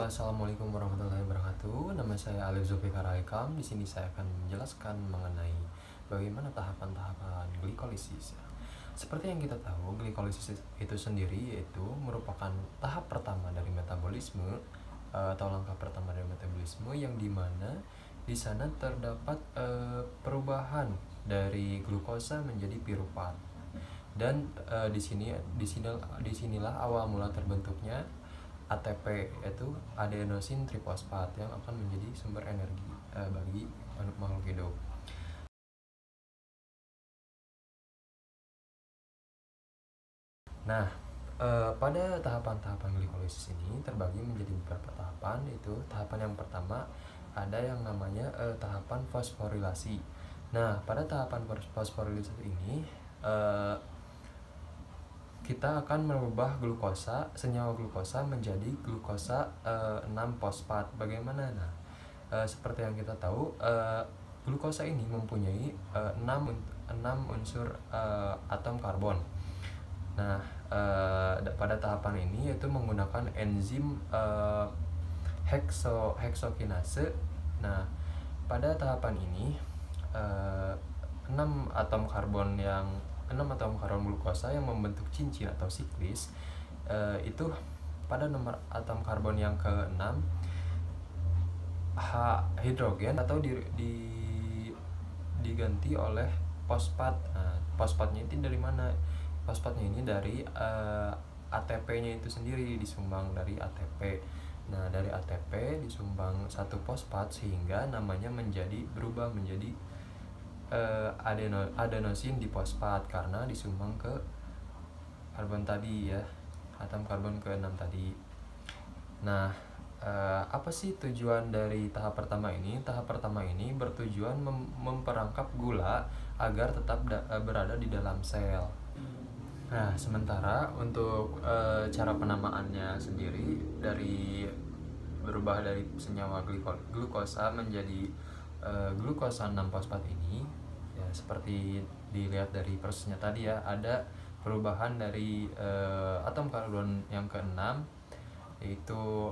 Assalamualaikum warahmatullahi wabarakatuh. Nama saya Alif Zulfikar Aikam. Di sini saya akan menjelaskan mengenai bagaimana tahapan-tahapan glikolisis. Seperti yang kita tahu, glikolisis itu sendiri yaitu merupakan tahap pertama dari metabolisme atau langkah pertama dari metabolisme yang dimana di sana terdapat perubahan dari glukosa menjadi piruvat. Dan disinilah awal mula terbentuknya ATP, yaitu adenosin trifosfat, yang akan menjadi sumber energi bagi makhluk hidup. Nah, pada tahapan-tahapan glikolisis ini terbagi menjadi beberapa tahapan, yaitu tahapan yang pertama ada yang namanya tahapan fosforilasi. Nah, pada tahapan fosforilasi ini kita akan merubah senyawa glukosa menjadi glukosa 6-fosfat. Bagaimana? Nah, seperti yang kita tahu, glukosa ini mempunyai 6 unsur atom karbon. Nah, pada tahapan ini yaitu menggunakan enzim heksokinase. Nah, pada tahapan ini 6 atom karbon glukosa yang membentuk cincin atau siklis itu pada nomor atom karbon yang ke-6 hidrogen atau diganti oleh fosfat. Nah, fosfatnya itu dari mana? Fosfatnya ini dari ATP-nya itu sendiri, disumbang dari ATP. Nah, dari ATP disumbang satu fosfat sehingga namanya berubah menjadi adenosin difosfat karena disumbang ke karbon tadi ya, atom karbon ke-6 tadi. Nah, apa sih tujuan dari tahap pertama ini? Tahap pertama ini bertujuan memperangkap gula agar tetap berada di dalam sel. Nah, sementara untuk cara penamaannya sendiri, berubah dari senyawa glukosa menjadi glukosa 6-fosfat ini ya, seperti dilihat dari prosesnya tadi ya, ada perubahan dari atom karbon yang ke-6 yaitu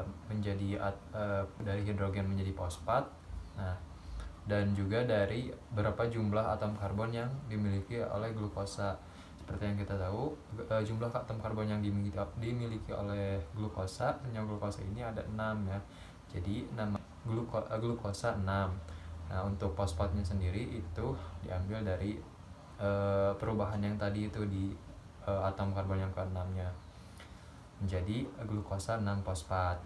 dari hidrogen menjadi fosfat. Nah, dan juga dari berapa jumlah atom karbon yang dimiliki oleh glukosa. Seperti yang kita tahu, jumlah atom karbon yang dimiliki oleh senyawa glukosa ini ada 6 ya. Jadi nama glukosa 6. Nah, untuk fosfatnya sendiri itu diambil dari perubahan yang tadi itu di atom karbon yang ke-6-nya menjadi glukosa 6-fosfat.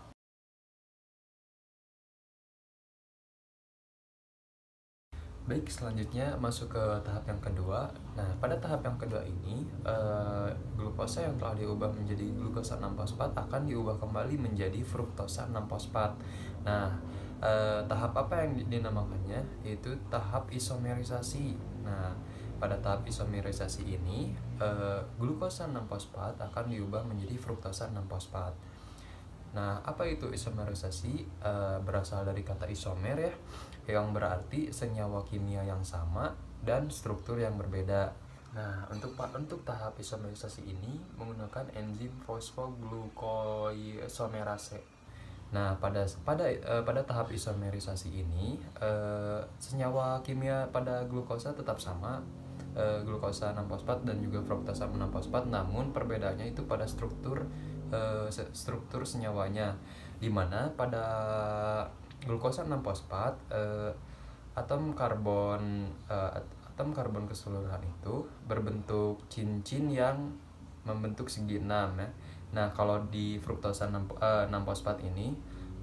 Baik, selanjutnya masuk ke tahap yang kedua. Nah, pada tahap yang kedua ini glukosa yang telah diubah menjadi glukosa 6-fosfat akan diubah kembali menjadi fruktosa 6-fosfat. Nah, tahap apa yang dinamakannya? Yaitu tahap isomerisasi. Nah, pada tahap isomerisasi ini glukosa 6-fosfat akan diubah menjadi fruktosa 6-fosfat. Nah, apa itu isomerisasi? Berasal dari kata isomer ya, yang berarti senyawa kimia yang sama dan struktur yang berbeda. Nah, untuk tahap isomerisasi ini menggunakan enzim fosfoglukoisomerase. Nah, pada tahap isomerisasi ini senyawa kimia pada glukosa tetap sama, glukosa 6-fosfat dan juga fruktosa 6-fosfat, namun perbedaannya itu pada struktur senyawanya, di mana pada glukosa 6-fosfat atom karbon keseluruhan itu berbentuk cincin yang membentuk segi 6 ya. Nah, kalau di fruktosa 6-fosfat ini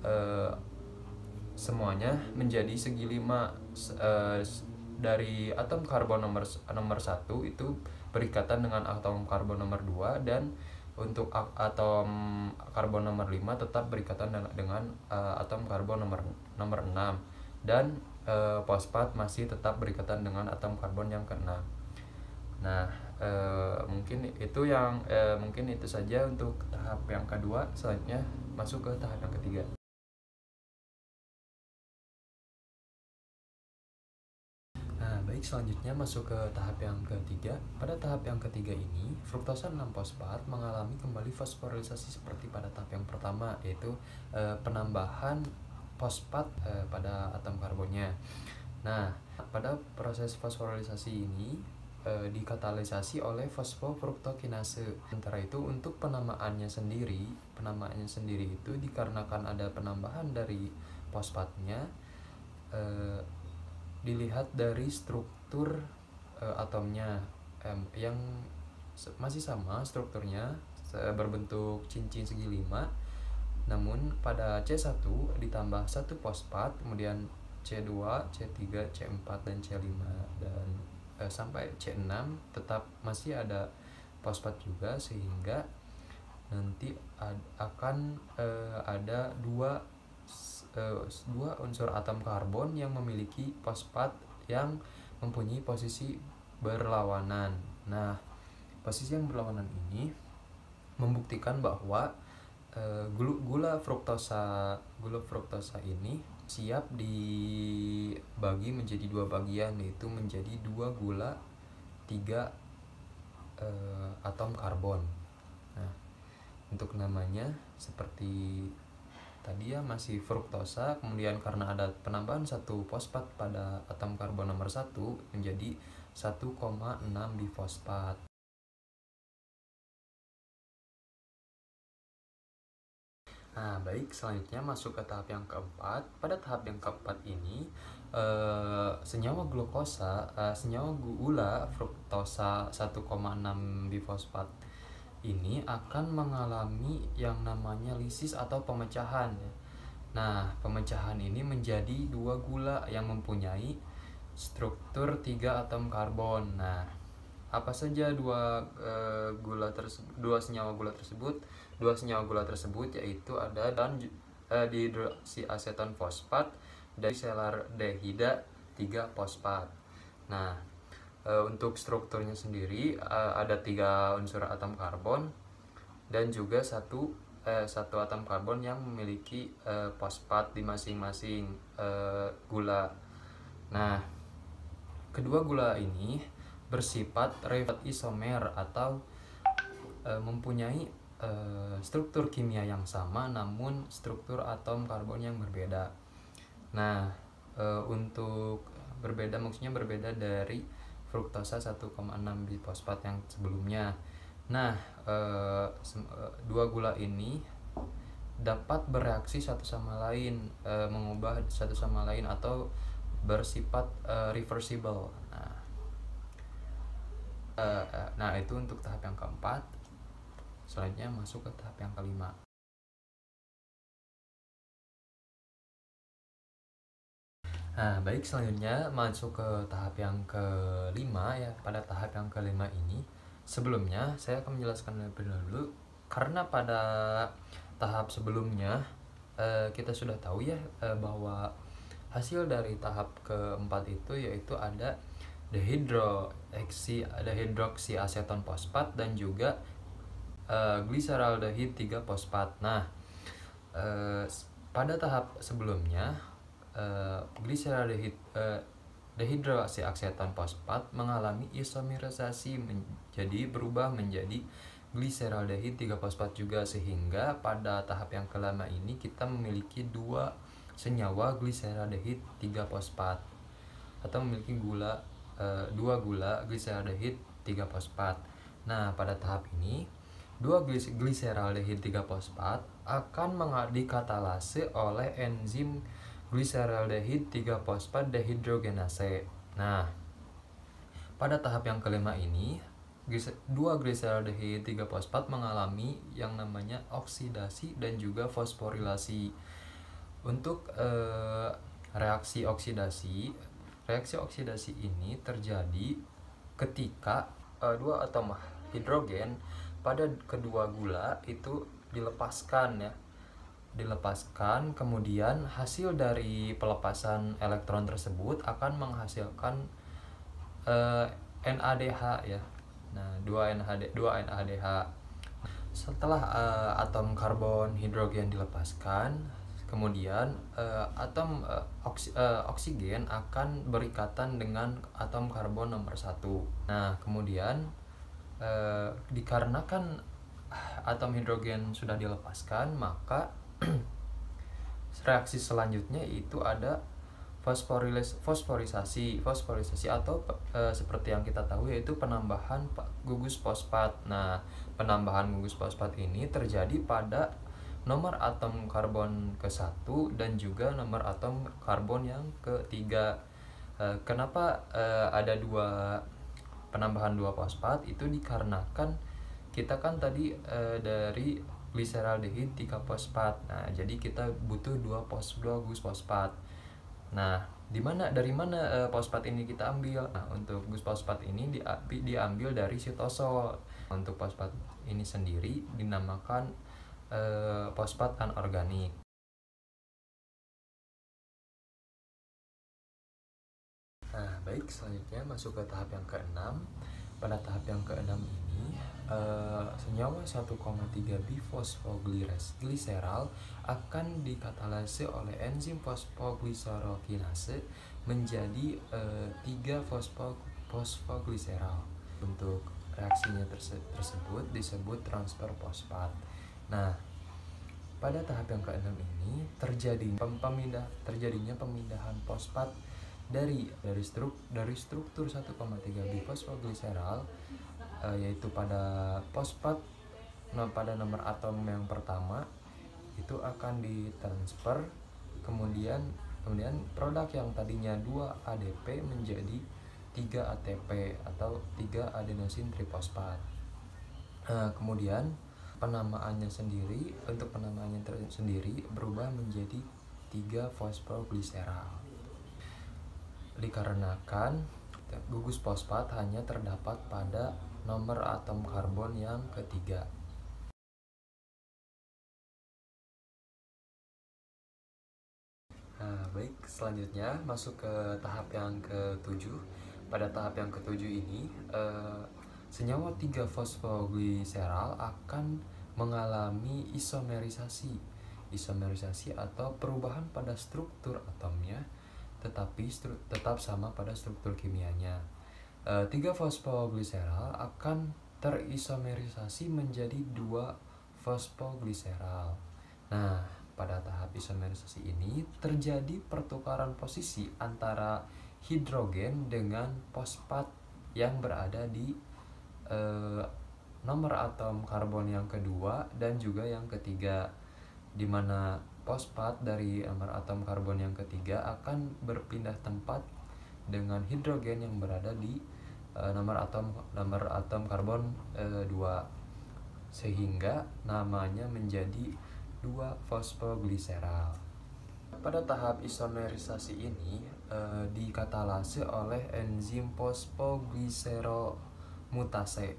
semuanya menjadi segi 5. Dari atom karbon nomor 1 itu berikatan dengan atom karbon nomor 2, dan untuk atom karbon nomor 5 tetap berikatan dengan atom karbon nomor 6, dan fosfat masih tetap berikatan dengan atom karbon yang ke-6. Nah, mungkin itu saja untuk tahap yang kedua. Selanjutnya masuk ke tahap yang ketiga. Nah, baik, selanjutnya masuk ke tahap yang ketiga. Pada tahap yang ketiga ini, fruktosa 6-fosfat mengalami kembali fosforilisasi seperti pada tahap yang pertama, yaitu penambahan fosfat pada atom karbonnya. Nah, pada proses fosforilisasi ini dikatalisasi oleh fosfofruktokinase. Sementara itu untuk penamaannya sendiri itu dikarenakan ada penambahan dari fosfatnya, dilihat dari struktur atomnya yang masih sama strukturnya, berbentuk cincin segi 5. Namun pada C1 ditambah 1 fosfat, kemudian C2, C3, C4 dan C5 dan sampai C6 tetap masih ada fosfat juga, sehingga nanti akan ada dua unsur atom karbon yang memiliki fosfat yang mempunyai posisi berlawanan. Nah, posisi yang berlawanan ini membuktikan bahwa gula fruktosa ini siap dibagi menjadi dua bagian, yaitu menjadi 2 gula 3 atom karbon. Nah, untuk namanya seperti tadi ya, masih fruktosa, kemudian karena ada penambahan 1 fosfat pada atom karbon nomor 1 menjadi 1,6 bifosfat. Nah, baik, selanjutnya masuk ke tahap yang keempat. Pada tahap yang keempat ini, senyawa gula fruktosa 1,6 bifosfat ini akan mengalami yang namanya lisis atau pemecahan. Nah, pemecahan ini menjadi 2 gula yang mempunyai struktur 3 atom karbon. Nah, apa saja dua senyawa gula tersebut? Dua senyawa gula tersebut yaitu ada dihidroksiaseton fosfat dan selardehida 3-fosfat. Nah, untuk strukturnya sendiri ada 3 unsur atom karbon dan juga satu atom karbon yang memiliki fosfat di masing-masing gula. Nah, kedua gula ini bersifat isomer atau mempunyai struktur kimia yang sama namun struktur atom karbon yang berbeda. Nah, untuk berbeda maksudnya berbeda dari fruktosa 1,6 bifosfat yang sebelumnya. Nah, 2 gula ini dapat bereaksi satu sama lain, mengubah satu sama lain atau bersifat reversible. Nah, itu untuk tahap yang keempat. Selanjutnya masuk ke tahap yang kelima. Nah, baik, selanjutnya masuk ke tahap yang kelima ya. Pada tahap yang kelima ini, sebelumnya saya akan menjelaskan lebih dahulu, karena pada tahap sebelumnya kita sudah tahu ya bahwa hasil dari tahap keempat itu yaitu ada dehidroksiaseton fosfat dan juga gliseraldehid 3-fosfat. Nah, pada tahap sebelumnya dehidroksiaseton fosfat mengalami isomerisasi berubah menjadi gliseraldehid 3-fosfat juga, sehingga pada tahap yang kelima ini kita memiliki 2 senyawa gliseraldehid 3-fosfat atau memiliki 2 gula gliseraldehid 3-fosfat. Nah, pada tahap ini 2 gliseraldehid 3-fosfat akan dikatalase oleh enzim gliseraldehid 3-fosfat dehidrogenase. Nah, pada tahap yang kelima ini 2 gliseraldehid 3-fosfat mengalami yang namanya oksidasi dan juga fosforilasi. Untuk reaksi oksidasi ini terjadi ketika 2 atom hidrogen pada kedua gula itu dilepaskan, kemudian hasil dari pelepasan elektron tersebut akan menghasilkan NADH ya. Nah, 2 NADH. Setelah atom karbon hidrogen dilepaskan, Kemudian oksigen akan berikatan dengan atom karbon nomor 1. Nah, kemudian dikarenakan atom hidrogen sudah dilepaskan, maka reaksi selanjutnya itu ada fosforisasi atau seperti yang kita tahu yaitu penambahan gugus fosfat. Nah, penambahan gugus fosfat ini terjadi pada nomor atom karbon ke-1 dan juga nomor atom karbon yang ketiga. Kenapa ada penambahan dua fosfat? Itu dikarenakan kita kan tadi dari gliseraldehid 3 fosfat. Nah, jadi kita butuh dua gugus fosfat. Nah, dari mana fosfat ini kita ambil? Nah, untuk gus fosfat ini diambil dari sitosol. Untuk fosfat ini sendiri dinamakan fosfat anorganik. Nah, baik, selanjutnya masuk ke tahap yang ke-6. Pada tahap yang ke-6 ini, senyawa 1,3 bifosfoglycerol akan dikatalase oleh enzim fosfoglycerokinase menjadi 3 fosfoglycerol. Untuk reaksinya tersebut disebut transfer fosfat. Nah, pada tahap yang ke-6 ini terjadinya pemindahan fosfat dari struktur 1,3 bifosfoglycerol yaitu pada fosfat pada nomor atom yang pertama itu akan ditransfer, kemudian produk yang tadinya 2 ADP menjadi 3 ATP atau 3 adenosin trifosfat. Kemudian penamaannya sendiri berubah menjadi 3 fosfoglycerol dikarenakan gugus fosfat hanya terdapat pada nomor atom karbon yang ketiga. Nah, baik, selanjutnya masuk ke tahap yang ke-7. Pada tahap yang ke-7 ini senyawa 3 fosfoglycerol akan mengalami isomerisasi atau perubahan pada struktur atomnya, tetapi tetap sama pada struktur kimianya. 3 fosfoglycerol akan terisomerisasi menjadi 2 fosfoglycerol. Nah, pada tahap isomerisasi ini terjadi pertukaran posisi antara hidrogen dengan fosfat yang berada di nomor atom karbon yang kedua dan juga yang ketiga, di mana fosfat dari nomor atom karbon yang ketiga akan berpindah tempat dengan hidrogen yang berada di nomor atom karbon 2, sehingga namanya menjadi 2 fosfoglycerol. Pada tahap isomerisasi ini dikatalase oleh enzim fosfoglyceromutase.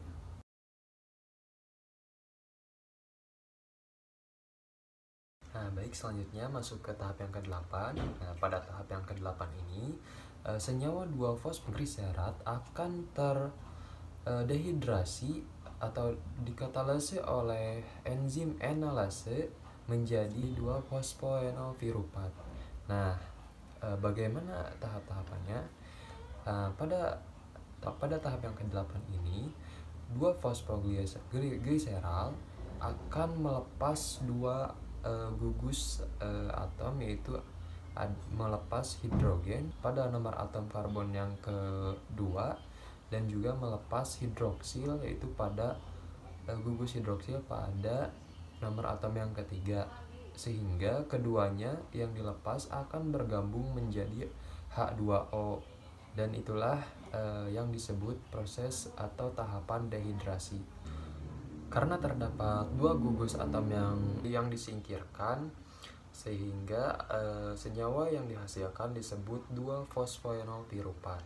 Nah, baik, selanjutnya masuk ke tahap yang ke-8. Nah, pada tahap yang ke-8 ini senyawa 2 fosfoglycerat akan terdehidrasi atau dikatalase oleh enzim enalase menjadi 2 fosfoenol piruvat. Nah, bagaimana tahap-tahapannya? Pada tahap yang ke-8 ini 2 fosfoglycerol akan melepas 2 gugus atom, yaitu melepas hidrogen pada nomor atom karbon yang kedua dan juga melepas hidroksil yaitu pada gugus hidroksil pada nomor atom yang ketiga, sehingga keduanya yang dilepas akan bergabung menjadi H2O, dan itulah yang disebut proses atau tahapan dehidrasi. Karena terdapat 2 gugus atom yang disingkirkan, sehingga senyawa yang dihasilkan disebut 2 fosfoenol piruvat.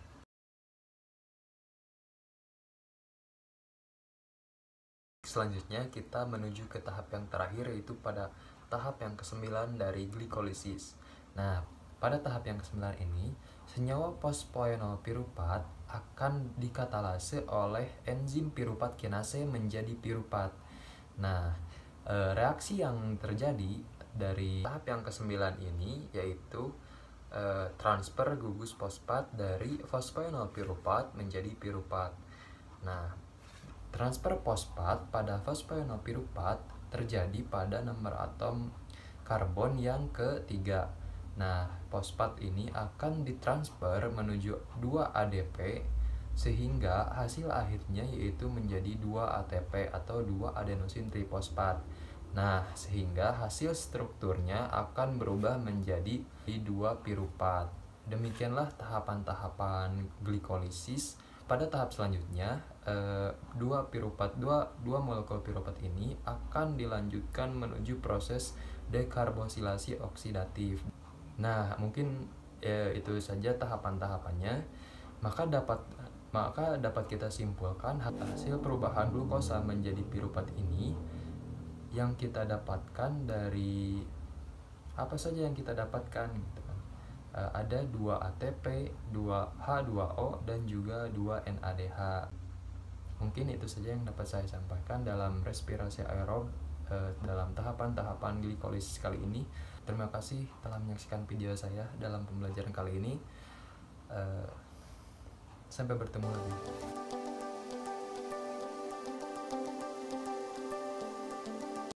Selanjutnya kita menuju ke tahap yang terakhir, yaitu pada tahap yang ke-9 dari glikolisis. Nah, pada tahap yang ke-9 ini senyawa fosfoenol piruvat akan dikatalase oleh enzim piruvat kinase menjadi piruvat. Nah, reaksi yang terjadi dari tahap yang ke-9 ini, yaitu transfer gugus fosfat dari fosfoenolpiruvat menjadi piruvat. Nah, transfer fosfat pada fosfoenolpiruvat terjadi pada nomor atom karbon yang ketiga. Nah, fosfat ini akan ditransfer menuju 2 ADP sehingga hasil akhirnya yaitu menjadi 2 ATP atau 2 adenosin trifosfat. Nah, sehingga hasil strukturnya akan berubah menjadi 2 piruvat. Demikianlah tahapan-tahapan glikolisis. Pada tahap selanjutnya, dua molekul piruvat ini akan dilanjutkan menuju proses dekarbosilasi oksidatif. Nah, mungkin itu saja tahapan-tahapannya. Maka dapat kita simpulkan hasil perubahan glukosa menjadi piruvat ini yang kita dapatkan dari apa saja yang kita dapatkan gitu kan. Ada 2 ATP, 2 H2O dan juga 2 NADH. Mungkin itu saja yang dapat saya sampaikan dalam respirasi aerob dalam tahapan-tahapan glikolisis kali ini. Terima kasih telah menyaksikan video saya dalam pembelajaran kali ini. Sampai bertemu lagi.